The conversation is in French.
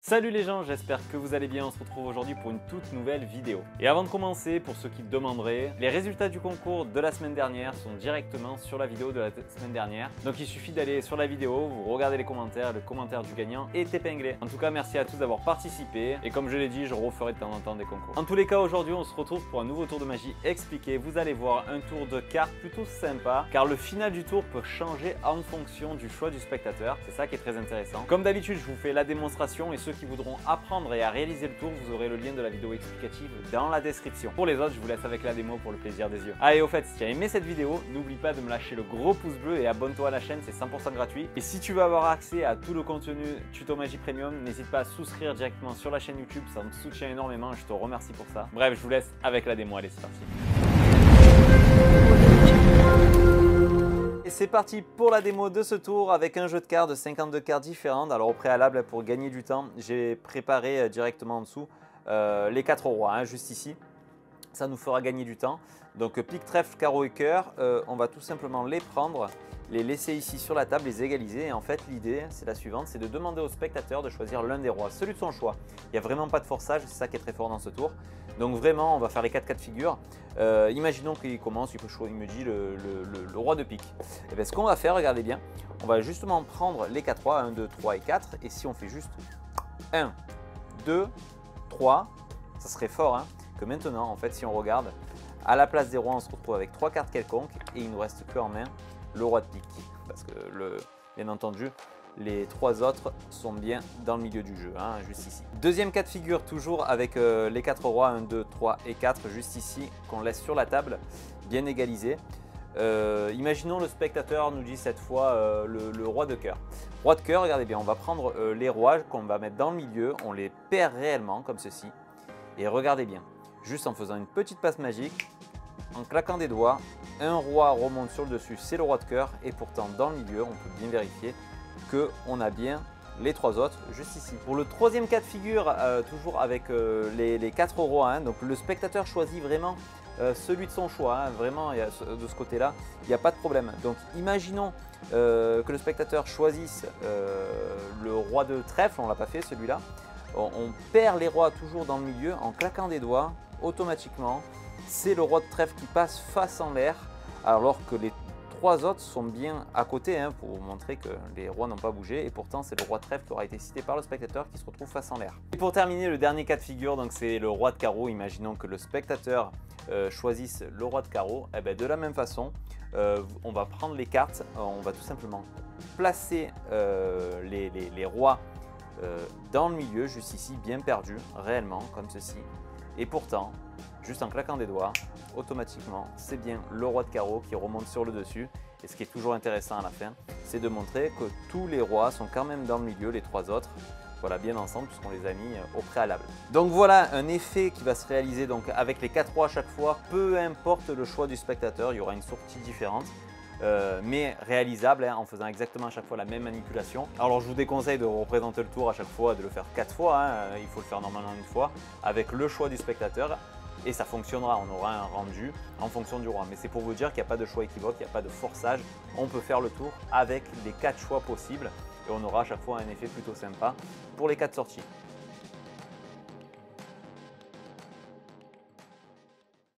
Salut les gens, j'espère que vous allez bien. On se retrouve aujourd'hui pour une toute nouvelle vidéo. Et avant de commencer, pour ceux qui me demanderaient, les résultats du concours de la semaine dernière sont directement sur la vidéo de la semaine dernière. Donc il suffit d'aller sur la vidéo, vous regardez les commentaires, le commentaire du gagnant est épinglé. En tout cas, merci à tous d'avoir participé. Et comme je l'ai dit, je referai de temps en temps des concours. En tous les cas, aujourd'hui, on se retrouve pour un nouveau tour de magie expliqué. Vous allez voir un tour de cartes plutôt sympa, car le final du tour peut changer en fonction du choix du spectateur. C'est ça qui est très intéressant. Comme d'habitude, je vous fais la démonstration et ceux qui voudront apprendre et à réaliser le tour, vous aurez le lien de la vidéo explicative dans la description. Pour les autres, je vous laisse avec la démo pour le plaisir des yeux. Allez, au fait, si tu as aimé cette vidéo, n'oublie pas de me lâcher le gros pouce bleu et abonne-toi à la chaîne, c'est 100% gratuit. Et si tu veux avoir accès à tout le contenu Tuto Magie Premium, n'hésite pas à souscrire directement sur la chaîne YouTube, ça me soutient énormément et je te remercie pour ça. Bref, je vous laisse avec la démo, allez, c'est parti. Et c'est parti pour la démo de ce tour avec un jeu de cartes de 52 cartes différentes. Alors au préalable, pour gagner du temps, j'ai préparé directement en dessous les 4 rois, hein, juste ici. Ça nous fera gagner du temps. Donc pique, trèfle, carreau et cœur, on va tout simplement les prendre, les laisser ici sur la table, les égaliser. Et en fait, l'idée, c'est la suivante, c'est de demander au spectateur de choisir l'un des rois, celui de son choix. Il n'y a vraiment pas de forçage, c'est ça qui est très fort dans ce tour. Donc vraiment, on va faire les 4 cas de figure. Imaginons qu'il commence, il me dit le roi de pique. Et bien, ce qu'on va faire, regardez bien, on va justement prendre les 4 rois, 1, 2, 3 et 4. Et si on fait juste 1, 2, 3, ça serait fort, hein, que maintenant, en fait, si on regarde, à la place des rois, on se retrouve avec 3 cartes quelconques et il ne nous reste que en main le roi de pique. Parce que, bien entendu, les 3 autres sont bien dans le milieu du jeu, hein, juste ici. Deuxième cas de figure, toujours avec les 4 rois, 1, 2, 3 et 4, juste ici, qu'on laisse sur la table, bien égalisé. Imaginons le spectateur nous dit cette fois le roi de cœur. Roi de cœur, regardez bien, on va prendre les rois qu'on va mettre dans le milieu, on les perd réellement comme ceci. Et regardez bien, juste en faisant une petite passe magique, en claquant des doigts, un roi remonte sur le dessus, c'est le roi de cœur. Et pourtant dans le milieu, on peut bien vérifier qu'on a bien les 3 autres juste ici. Pour le troisième cas de figure, toujours avec les 4 rois, hein, donc le spectateur choisit vraiment celui de son choix, hein, vraiment de ce côté-là, il n'y a pas de problème. Donc imaginons que le spectateur choisisse le roi de trèfle, on ne l'a pas fait celui-là. On perd les rois toujours dans le milieu en claquant des doigts, automatiquement. C'est le roi de trèfle qui passe face en l'air, alors que les 3 autres sont bien à côté, hein, pour vous montrer que les rois n'ont pas bougé. Et pourtant, c'est le roi de trèfle qui aura été cité par le spectateur qui se retrouve face en l'air. Et pour terminer, le dernier cas de figure, donc c'est le roi de carreau. Imaginons que le spectateur choisisse le roi de carreau. Et bien, de la même façon, on va prendre les cartes, on va tout simplement placer les rois dans le milieu, juste ici, bien perdu, réellement, comme ceci. Et pourtant, juste en claquant des doigts, automatiquement, c'est bien le roi de carreau qui remonte sur le dessus. Et ce qui est toujours intéressant à la fin, c'est de montrer que tous les rois sont quand même dans le milieu, les 3 autres, voilà, bien ensemble, puisqu'on les a mis au préalable. Donc voilà un effet qui va se réaliser donc, avec les 4 rois à chaque fois, peu importe le choix du spectateur, il y aura une sortie différente. Mais réalisable, hein, en faisant exactement à chaque fois la même manipulation. Alors je vous déconseille de représenter le tour à chaque fois, de le faire 4 fois, hein, il faut le faire normalement une fois, avec le choix du spectateur, et ça fonctionnera, on aura un rendu en fonction du roi. Mais c'est pour vous dire qu'il n'y a pas de choix équivoque, il n'y a pas de forçage, on peut faire le tour avec les 4 choix possibles, et on aura à chaque fois un effet plutôt sympa pour les 4 sorties.